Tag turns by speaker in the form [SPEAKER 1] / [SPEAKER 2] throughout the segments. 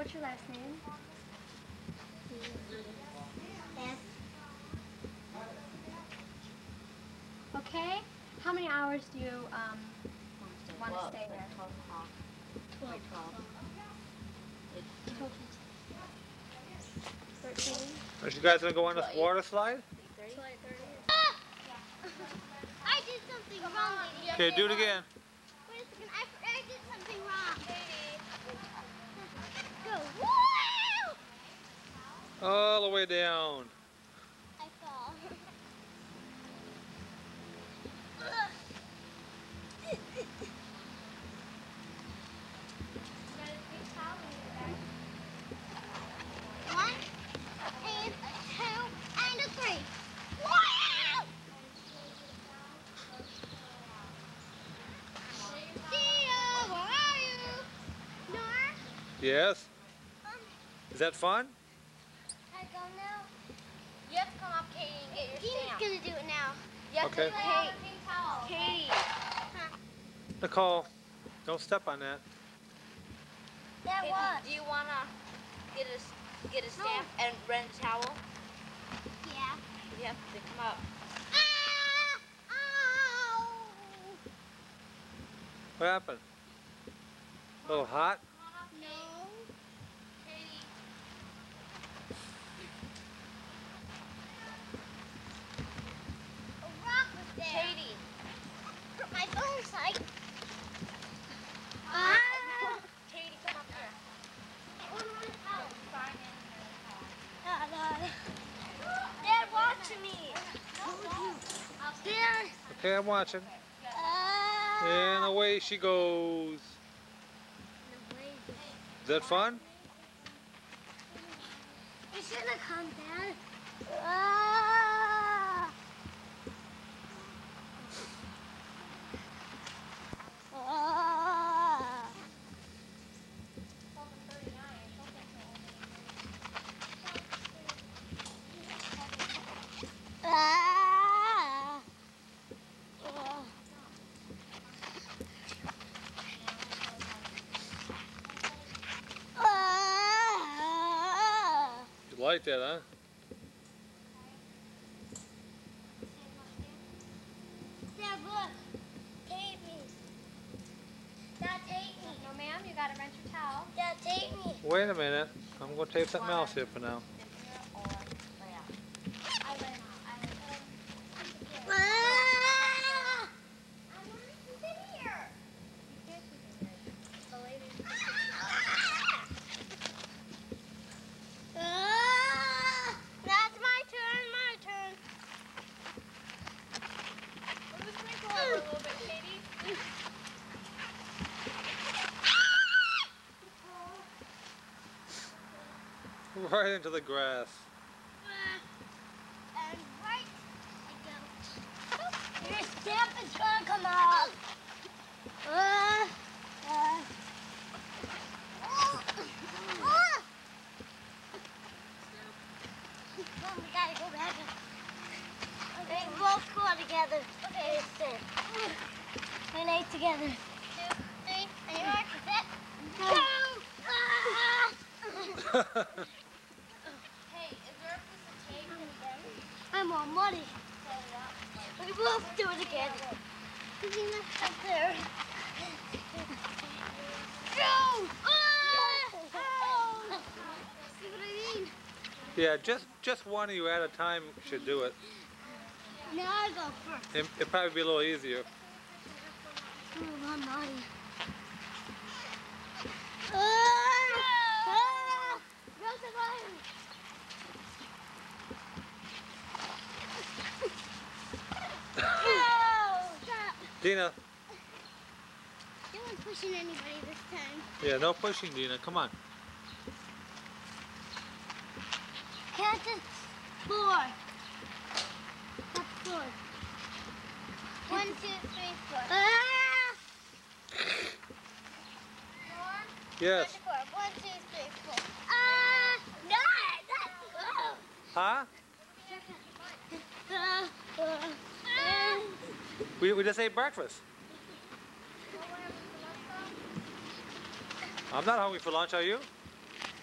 [SPEAKER 1] What's your last name?
[SPEAKER 2] Yes.
[SPEAKER 1] Okay. How many hours do you want to stay there?
[SPEAKER 2] 12 o'clock. 12.
[SPEAKER 1] 13?
[SPEAKER 3] Are you guys gonna go on this water slide?
[SPEAKER 2] I did something wrong, lady.
[SPEAKER 3] Okay, do it again.
[SPEAKER 2] Wait a second, I did something wrong. Go. Woo!
[SPEAKER 3] All the way down.
[SPEAKER 2] I fall. One, and two, and a three. Wow! Tia, where are you? Nora?
[SPEAKER 3] Yes. Is that fun?
[SPEAKER 2] I go now.
[SPEAKER 4] You have to come up, Katie, and get your
[SPEAKER 2] Tina's
[SPEAKER 4] stamp.
[SPEAKER 2] gonna do it now.
[SPEAKER 4] You have
[SPEAKER 3] Okay.
[SPEAKER 4] to pay Katie.
[SPEAKER 3] Nicole, don't step on that.
[SPEAKER 2] That
[SPEAKER 4] Katie,
[SPEAKER 2] was.
[SPEAKER 4] do you wanna get a stamp and rent a towel?
[SPEAKER 2] Yeah.
[SPEAKER 4] You have to come up.
[SPEAKER 2] Ah! Ow!
[SPEAKER 3] What happened? A little hot?
[SPEAKER 2] No.
[SPEAKER 4] Katie.
[SPEAKER 2] A rock was there.
[SPEAKER 4] Katie.
[SPEAKER 2] Hurt my bone side.
[SPEAKER 4] Katie, come up here.
[SPEAKER 2] Dad, watch me. Dad.
[SPEAKER 3] Okay, I'm watching. And away she goes. Is that fun?
[SPEAKER 2] You should have come, Dad.
[SPEAKER 3] You like that, huh?
[SPEAKER 2] Dad, look. Tape me. Dad, tape me.
[SPEAKER 1] No, ma'am. You gotta rent your towel.
[SPEAKER 2] Dad, tape me.
[SPEAKER 3] Wait a minute. I'm going to tape something else here for now.
[SPEAKER 2] That's my turn, my turn.
[SPEAKER 4] Move the sprinkle over a little bit, Katie.
[SPEAKER 3] Right into the grass.
[SPEAKER 2] And right I go. Your stamp is gonna come off. Mom, we gotta go back. Okay, we'll both go together. Okay, and 8 together. 2, 3, and you mark it. Go!
[SPEAKER 4] Hey, is there a piece of tape in there?
[SPEAKER 2] I'm all muddy. We both do it together. Up there. Go! See what I mean?
[SPEAKER 3] Yeah, just one of you at a time should do it.
[SPEAKER 2] Now I go first.
[SPEAKER 3] It'd probably be a little easier.
[SPEAKER 2] Oh, I'm naughty.
[SPEAKER 3] Dina.
[SPEAKER 2] No one's pushing anybody this time.
[SPEAKER 3] Yeah, no pushing, Dina. Come on.
[SPEAKER 2] Count to 4. That's 4. 1, 2, 3, 4.
[SPEAKER 3] Yes.
[SPEAKER 2] 1, 2, 3, 4. No, that's
[SPEAKER 3] Huh? We just ate breakfast. I'm not hungry for lunch, are you?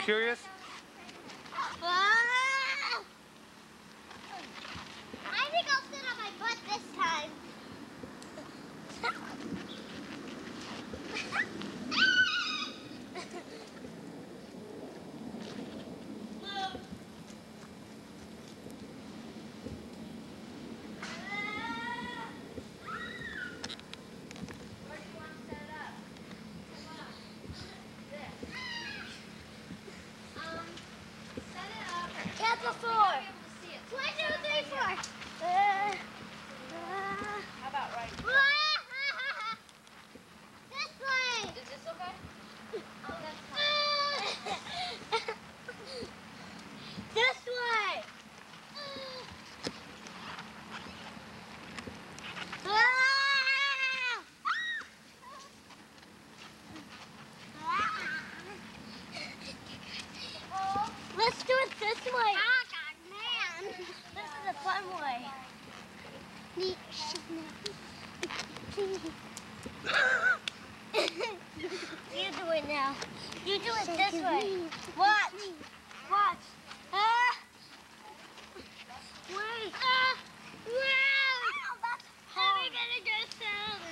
[SPEAKER 3] curious?
[SPEAKER 2] I think I'll sit on my butt this time. Count to 4. 1, 2, 3, 4.
[SPEAKER 4] How about right?
[SPEAKER 2] This way.
[SPEAKER 4] Is this okay?
[SPEAKER 2] This way. Let's do it this way. Man. This is a fun way. You do it now. You do it this way. Watch. Watch. Wait. Wow. How are we gonna get down?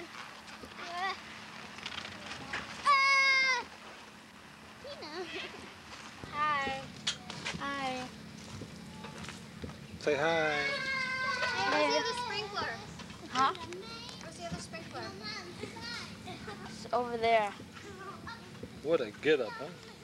[SPEAKER 2] Tina. Hi. Hi.
[SPEAKER 3] Say hi.
[SPEAKER 1] Where's the other sprinkler?
[SPEAKER 4] Huh?
[SPEAKER 1] Where's the other sprinkler?
[SPEAKER 4] It's over there.
[SPEAKER 3] What a get up, huh?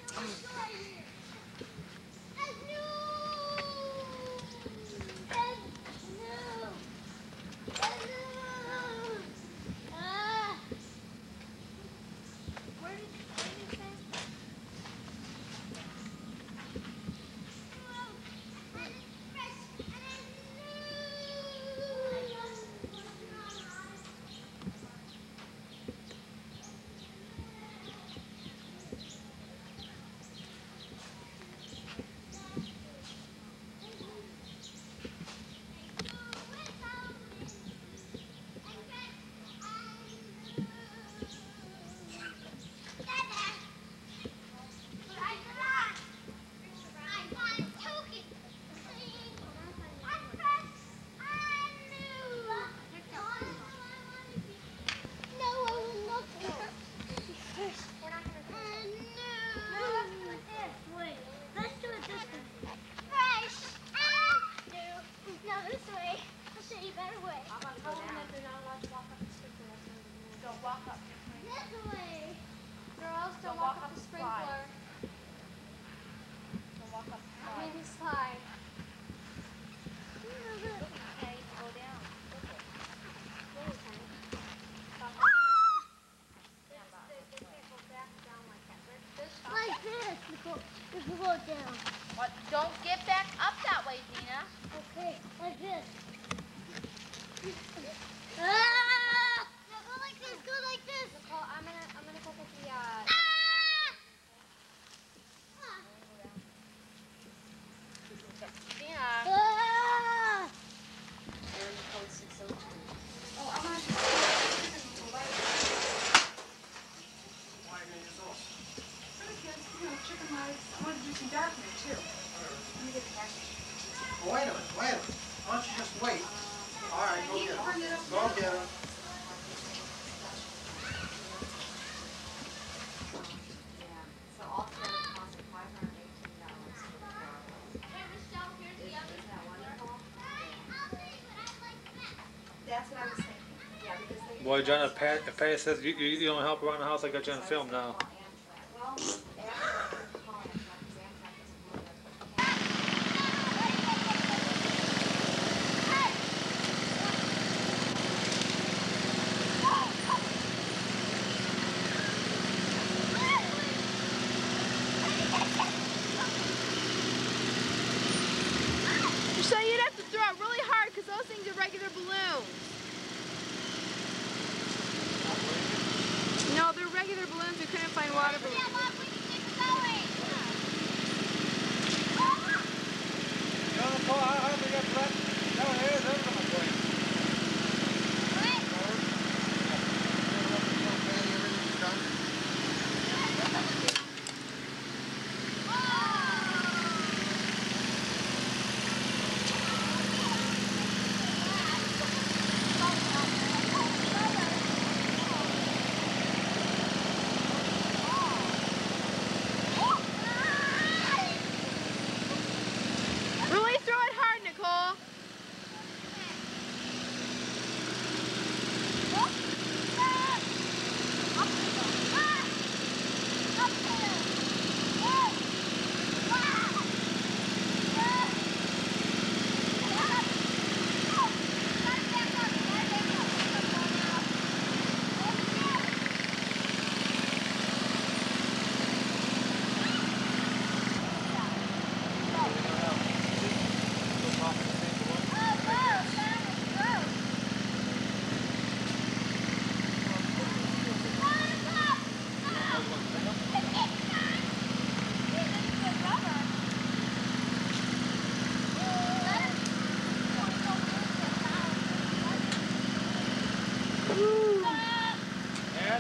[SPEAKER 4] What? Don't get back up that way, Dina.
[SPEAKER 2] Okay, like this. Ah! No, go like this, go like this.
[SPEAKER 1] Nicole, I'm gonna go get the
[SPEAKER 4] Dina.
[SPEAKER 2] Ah!
[SPEAKER 5] Chicken legs. I want to do some dark meat too. Let me get the package.
[SPEAKER 6] Oh, wait a minute. Why don't you just wait? All right, go get them. Go get them.
[SPEAKER 5] So altogether it costs $518 for the car. That's what I was thinking. Yeah, because they.
[SPEAKER 3] Boy, John, if Patty says you don't help around the house, I got you on film now.
[SPEAKER 5] Well,
[SPEAKER 7] So you'd have to throw it really hard because those things are regular balloons. No, they're regular balloons. We couldn't find water balloons.
[SPEAKER 3] You know, Nicole, how do we get that? No, here's everything for you.
[SPEAKER 6] Everything's done.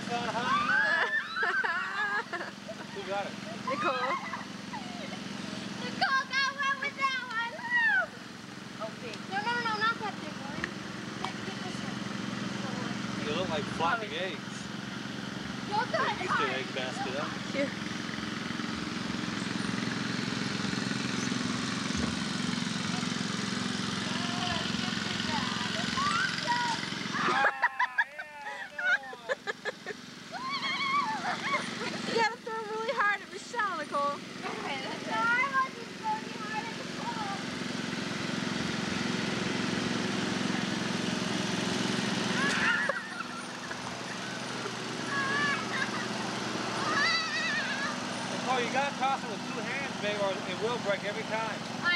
[SPEAKER 3] son, honey. Who got it?
[SPEAKER 7] Nicole.
[SPEAKER 2] Nicole got one with that one. Woo!
[SPEAKER 4] Oh, big.
[SPEAKER 1] No, not that big one. Get this one.
[SPEAKER 3] You look like flopping eggs.
[SPEAKER 1] Don't do
[SPEAKER 3] They used their egg basket up.
[SPEAKER 7] Here. You gotta throw really hard at Michelle, Nicole.
[SPEAKER 3] Oh, you gotta toss it with two hands, babe, or it will break every time.
[SPEAKER 1] I